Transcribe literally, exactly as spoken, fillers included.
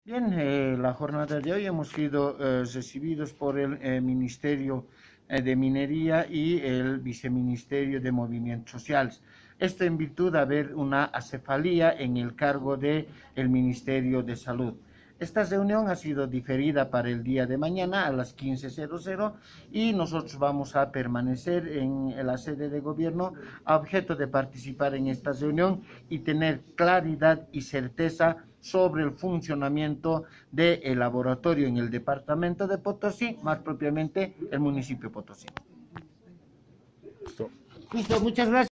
Bien, eh, la jornada de hoy hemos sido eh, recibidos por el eh, Ministerio eh, de Minería y el Viceministerio de Movimientos Sociales. Esto en virtud de haber una acefalía en el cargo del Ministerio de Salud. Esta reunión ha sido diferida para el día de mañana a las quince horas y nosotros vamos a permanecer en la sede de gobierno a objeto de participar en esta reunión y tener claridad y certeza sobre el funcionamiento del laboratorio en el departamento de Potosí, más propiamente el municipio de Potosí. Listo. Listo, muchas gracias.